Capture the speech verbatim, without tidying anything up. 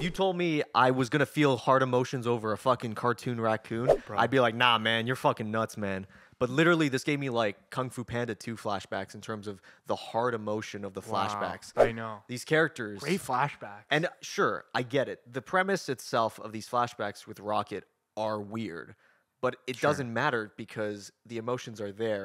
you told me I was gonna feel hard emotions over a fucking cartoon raccoon, Bro. I'd be like, nah, man, you're fucking nuts, man. But literally, this gave me like Kung Fu Panda two flashbacks in terms of the hard emotion of the Wow, flashbacks. I know. These characters. Great flashbacks. And sure, I get it. The premise itself of these flashbacks with Rocket are weird, but it Sure. doesn't matter because the emotions are there.